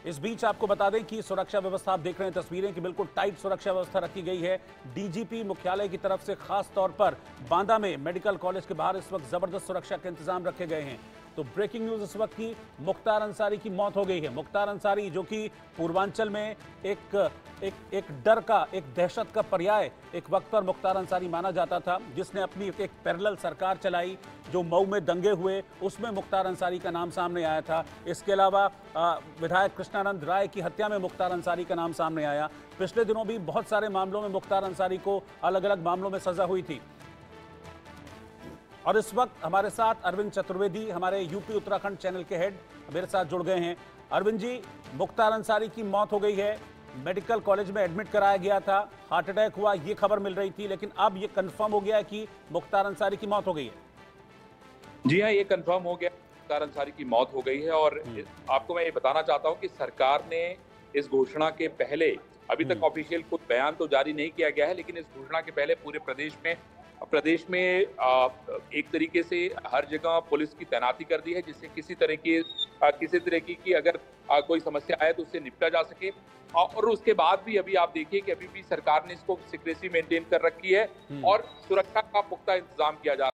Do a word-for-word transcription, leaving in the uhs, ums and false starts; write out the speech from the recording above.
इस बीच आपको बता दें कि सुरक्षा व्यवस्था, आप देख रहे हैं तस्वीरें कि बिल्कुल टाइट सुरक्षा व्यवस्था रखी गई है। डीजीपी मुख्यालय की तरफ से खास तौर पर बांदा में मेडिकल कॉलेज के बाहर इस वक्त जबरदस्त सुरक्षा के इंतजाम रखे गए हैं। तो ब्रेकिंग न्यूज इस वक्त की, मुख्तार अंसारी की मौत हो गई है। मुख्तार अंसारी जो कि पूर्वांचल में एक एक एक डर का, एक दहशत का पर्याय एक वक्त पर मुख्तार अंसारी माना जाता था, जिसने अपनी एक पैरेलल सरकार चलाई। जो मऊ में दंगे हुए उसमें मुख्तार अंसारी का नाम सामने आया था। इसके अलावा विधायक कृष्णानंद राय की हत्या में मुख्तार अंसारी का नाम सामने आया। पिछले दिनों भी बहुत सारे मामलों में मुख्तार अंसारी को अलग अलग मामलों में सजा हुई थी। और इस वक्त हमारे साथ अरविंद चतुर्वेदी, हमारे यूपी उत्तराखंड चैनल के हेड, मेरे साथ जुड़ गए हैं। अरविंद जी, मुख्तार अंसारी की मौत हो गई है, मेडिकल कॉलेज में एडमिट कराया गया था, हार्ट अटैक हुआ, ये खबर मिल रही थी, लेकिन अब ये कंफर्म हो गया है कि मुख्तार अंसारी की मौत हो गई है। जी हाँ, ये कंफर्म हो गया, मुख्तार अंसारी की मौत हो गई है। और आपको मैं ये बताना चाहता हूँ कि सरकार ने इस घोषणा के पहले, अभी तक ऑफिशियल कोई बयान तो जारी नहीं किया गया है, लेकिन इस घोषणा के पहले पूरे प्रदेश में प्रदेश में एक तरीके से हर जगह पुलिस की तैनाती कर दी है, जिससे किसी तरह की किसी तरह की अगर कोई समस्या आए तो उससे निपटा जा सके। और उसके बाद भी अभी आप देखिए कि अभी भी सरकार ने इसको सिक्रेसी मेंटेन कर रखी है और सुरक्षा का पुख्ता इंतजाम किया जा रहा है।